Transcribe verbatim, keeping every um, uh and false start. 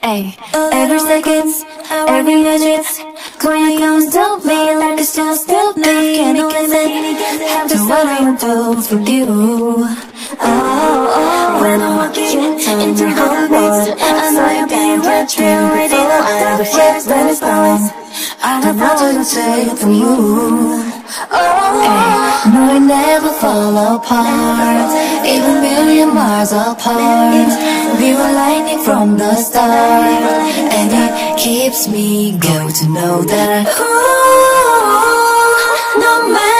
Ay, every second, every minute, when it comes to me, like it's just still me. Can't limit, have to what I do for you. Oh, oh, when I'm walking into the beats, I know you'll be watching, ready to the flares that is gone. I don't know what to say to you. Oh, no, we never fall apart, even million miles apart. We were lightning from the start, and it keeps me going to know that. Ooh, no matter